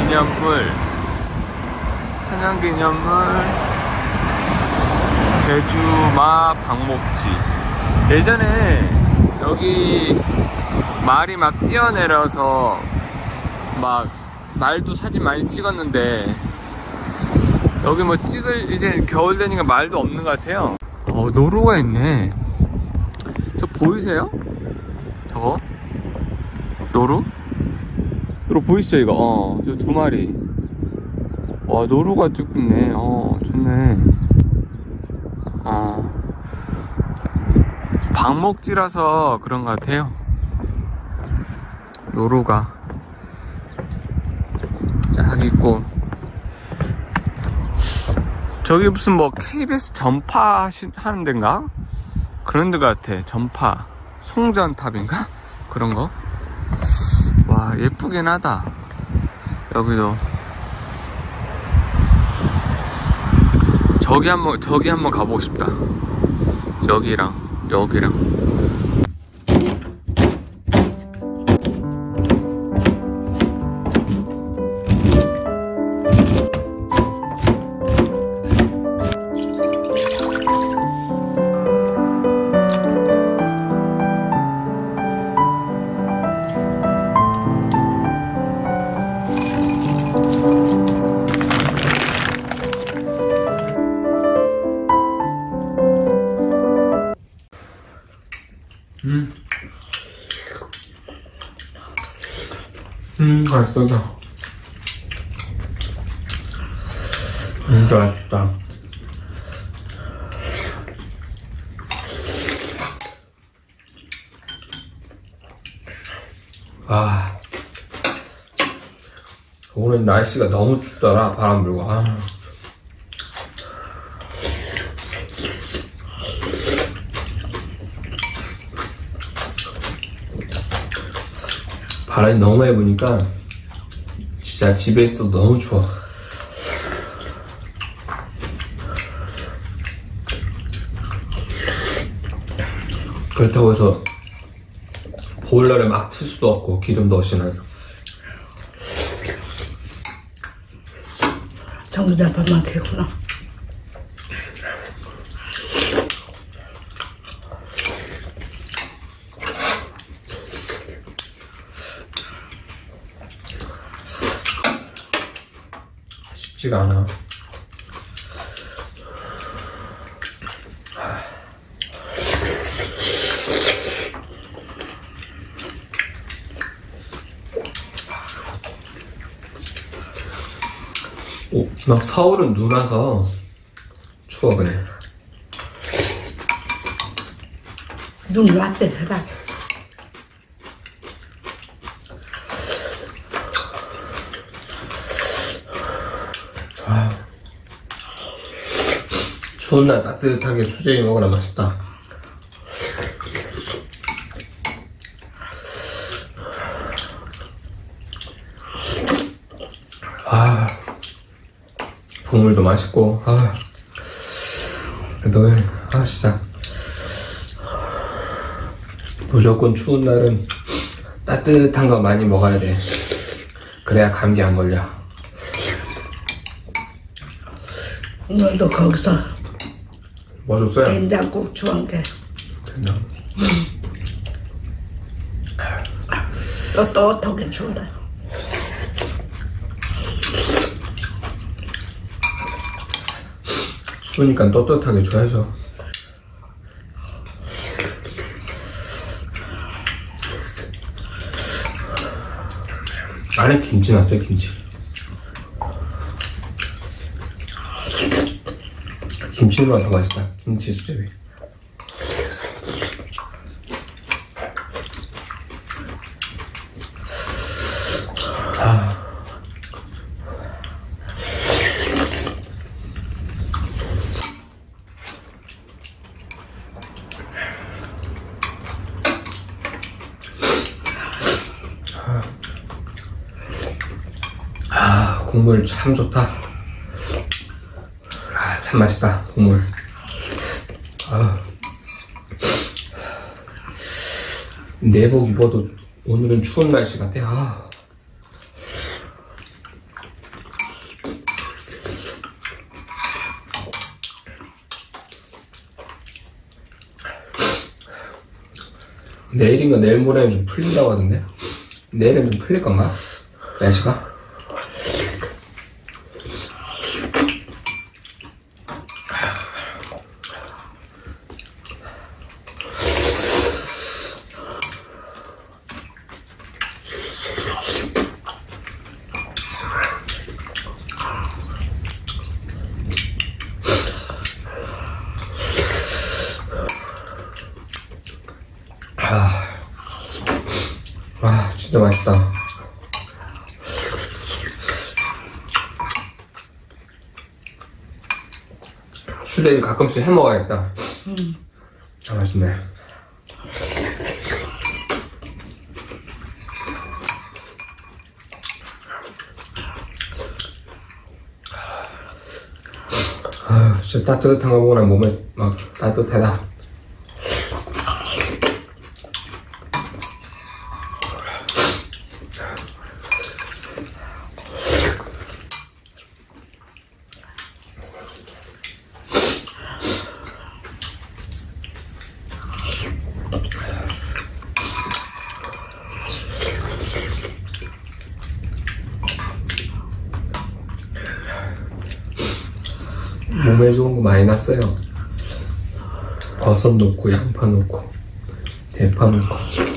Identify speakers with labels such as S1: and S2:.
S1: 천연기념물 제주마 방목지. 예전에 여기 말이 막 뛰어내려서 막 말도 사진 많이 찍었는데 여기 뭐 이제 겨울 되니까 말도 없는 것 같아요. 노루가 있네. 저 보이세요? 저거? 노루 보이시죠 이거? 저 두 마리. 와, 노루가 쭉 있네. 좋네. 방목지라서 그런 것 같아요. 노루가 쫙 있고. 저기 무슨 뭐 KBS 전파 하는 데인가? 그런 데 같아. 전파 송전탑인가? 그런 거. 와, 예쁘긴 하다. 여기도 저기 한번 가보고 싶다. 여기랑 맛있다. 진짜 맛있다. 오늘 날씨가 너무 춥더라. 바람 불고. 바람이 너무 많이 부니까 진짜 집에 있어도 너무 추워. 그렇다고 해서 보일러를 막 틀 수도 없고 기름도 없이는.
S2: 전기장판만 켜구나.
S1: 쉽지가 않아. 막 서울은 눈 와서 추워. 그래.
S2: 눈 왔대. 그래.
S1: 추운 날 따뜻하게 수제비 먹으라 맛있다. 국물도 맛있고. 진짜 무조건 추운 날은 따뜻한 거 많이 먹어야 돼. 그래야 감기 안 걸려.
S2: 너도 거기서
S1: 뭐 줬어요?
S2: 된장국 주한게.
S1: 된장.
S2: 떳떳하게 주어라.
S1: 추우니까 떳떳하게 줘야죠. 안에 김치 났어요. 김치로만 더 맛있다. 김치 수제비. 국물 참 좋다. 참 맛있다. 국물. 내복 입어도 오늘은 추운 날씨 같아. 내일인가 내일 모레는 좀 풀린다고 하던데? 내일은 좀 풀릴 건가? 날씨가? 진짜 맛있다. 수제비 가끔씩 해 먹어야겠다. 아, 맛있네. 아, 진짜 따뜻한 거 먹으면 몸에 막 따뜻하다. 몸에 좋은 거 많이 났어요. 버섯 넣고 양파 넣고 대파 넣고